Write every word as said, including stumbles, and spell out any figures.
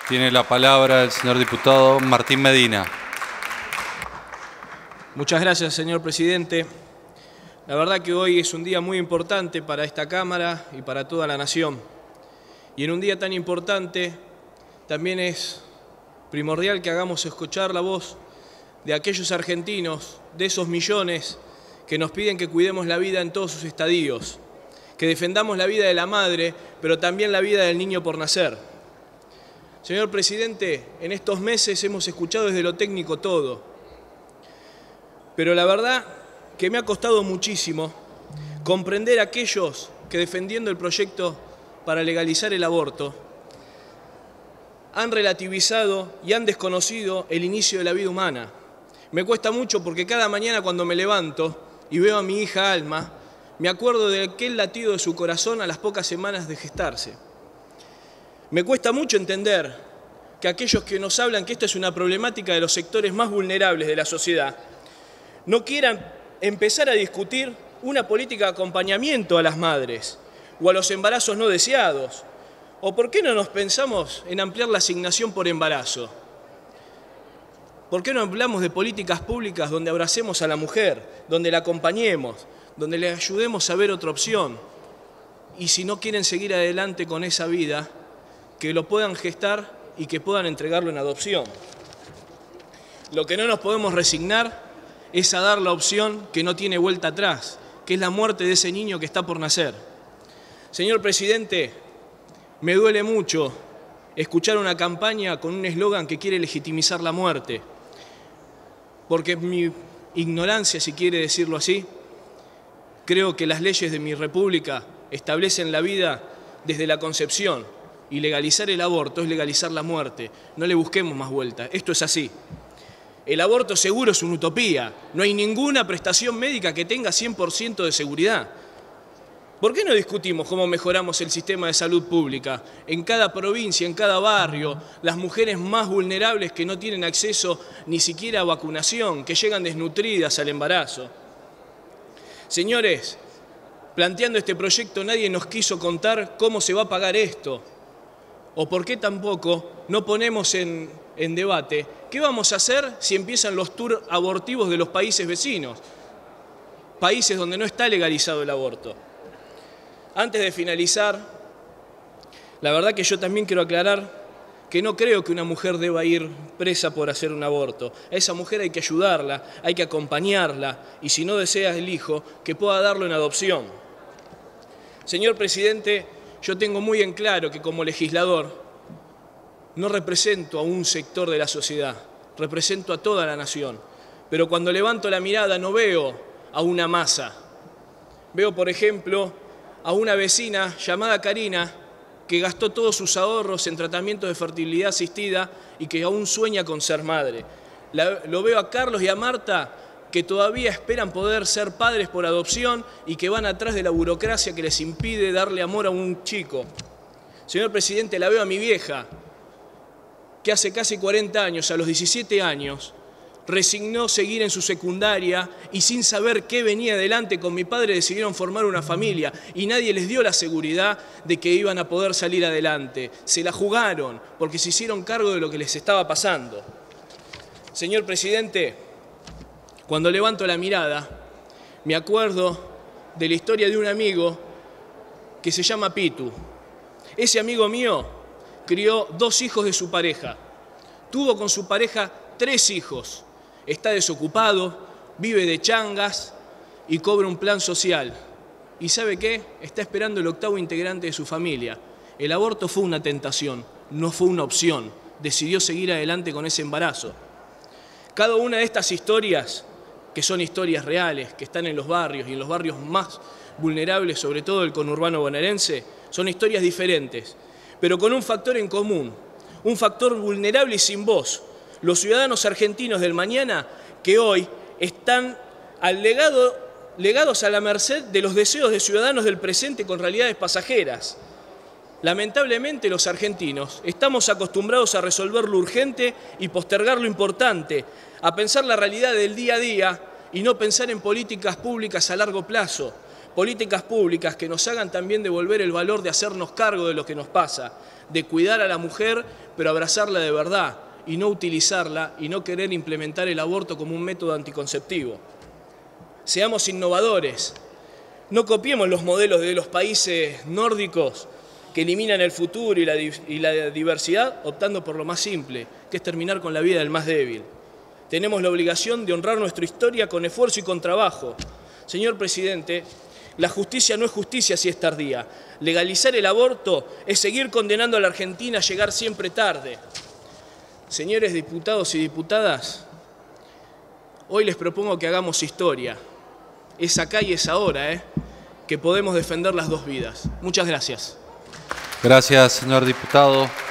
Tiene la palabra el señor diputado Martín Medina. Muchas gracias, señor presidente. La verdad que hoy es un día muy importante para esta Cámara y para toda la nación. Y en un día tan importante también es primordial que hagamos escuchar la voz de aquellos argentinos, de esos millones que nos piden que cuidemos la vida en todos sus estadios, que defendamos la vida de la madre, pero también la vida del niño por nacer. Señor presidente, en estos meses hemos escuchado desde lo técnico todo, pero la verdad que me ha costado muchísimo comprender a aquellos que, defendiendo el proyecto para legalizar el aborto, han relativizado y han desconocido el inicio de la vida humana. Me cuesta mucho porque cada mañana cuando me levanto y veo a mi hija Alma, me acuerdo de aquel latido de su corazón a las pocas semanas de gestarse. Me cuesta mucho entender que aquellos que nos hablan que esta es una problemática de los sectores más vulnerables de la sociedad no quieran empezar a discutir una política de acompañamiento a las madres o a los embarazos no deseados. ¿O por qué no nos pensamos en ampliar la asignación por embarazo? ¿Por qué no hablamos de políticas públicas donde abracemos a la mujer, donde la acompañemos, donde le ayudemos a ver otra opción? Y si no quieren seguir adelante con esa vida, que lo puedan gestar y que puedan entregarlo en adopción. Lo que no nos podemos resignar es a dar la opción que no tiene vuelta atrás, que es la muerte de ese niño que está por nacer. Señor presidente, me duele mucho escuchar una campaña con un eslogan que quiere legitimizar la muerte, porque mi ignorancia, si quiere decirlo así, creo que las leyes de mi república establecen la vida desde la concepción, y legalizar el aborto es legalizar la muerte. No le busquemos más vuelta, esto es así. El aborto seguro es una utopía, no hay ninguna prestación médica que tenga cien por ciento de seguridad. ¿Por qué no discutimos cómo mejoramos el sistema de salud pública? En cada provincia, en cada barrio, las mujeres más vulnerables que no tienen acceso ni siquiera a vacunación, que llegan desnutridas al embarazo. Señores, planteando este proyecto nadie nos quiso contar cómo se va a pagar esto. ¿O por qué tampoco no ponemos en, en debate qué vamos a hacer si empiezan los tours abortivos de los países vecinos? Países donde no está legalizado el aborto. Antes de finalizar, la verdad que yo también quiero aclarar que no creo que una mujer deba ir presa por hacer un aborto. A esa mujer hay que ayudarla, hay que acompañarla y si no desea el hijo, que pueda darlo en adopción. Señor presidente, yo tengo muy en claro que como legislador no represento a un sector de la sociedad, represento a toda la nación. Pero cuando levanto la mirada no veo a una masa. Veo, por ejemplo, a una vecina llamada Karina que gastó todos sus ahorros en tratamientos de fertilidad asistida y que aún sueña con ser madre. La, lo veo a Carlos y a Marta que todavía esperan poder ser padres por adopción y que van atrás de la burocracia que les impide darle amor a un chico. Señor presidente, la veo a mi vieja, que hace casi cuarenta años, a los diecisiete años, resignó seguir en su secundaria y sin saber qué venía adelante con mi padre decidieron formar una familia y nadie les dio la seguridad de que iban a poder salir adelante. Se la jugaron porque se hicieron cargo de lo que les estaba pasando. Señor presidente, cuando levanto la mirada, me acuerdo de la historia de un amigo que se llama Pitu. Ese amigo mío crió dos hijos de su pareja. Tuvo con su pareja tres hijos. Está desocupado, vive de changas y cobra un plan social. ¿Y sabe qué? Está esperando el octavo integrante de su familia. El aborto fue una tentación, no fue una opción. Decidió seguir adelante con ese embarazo. Cada una de estas historias, que son historias reales, que están en los barrios y en los barrios más vulnerables, sobre todo el conurbano bonaerense, son historias diferentes, pero con un factor en común, un factor vulnerable y sin voz. Los ciudadanos argentinos del mañana que hoy están al legado, legados a la merced de los deseos de ciudadanos del presente con realidades pasajeras. Lamentablemente los argentinos estamos acostumbrados a resolver lo urgente y postergar lo importante, a pensar la realidad del día a día y no pensar en políticas públicas a largo plazo. políticas públicas que nos hagan también devolver el valor de hacernos cargo de lo que nos pasa, de cuidar a la mujer, pero abrazarla de verdad y no utilizarla y no querer implementar el aborto como un método anticonceptivo. Seamos innovadores, no copiemos los modelos de los países nórdicos que eliminan el futuro y la, y la diversidad optando por lo más simple, que es terminar con la vida del más débil. Tenemos la obligación de honrar nuestra historia con esfuerzo y con trabajo. Señor presidente, la justicia no es justicia si es tardía. Legalizar el aborto es seguir condenando a la Argentina a llegar siempre tarde. Señores diputados y diputadas, hoy les propongo que hagamos historia. Es acá y es ahora, ¿eh? que podemos defender las dos vidas. Muchas gracias. Gracias, señor diputado.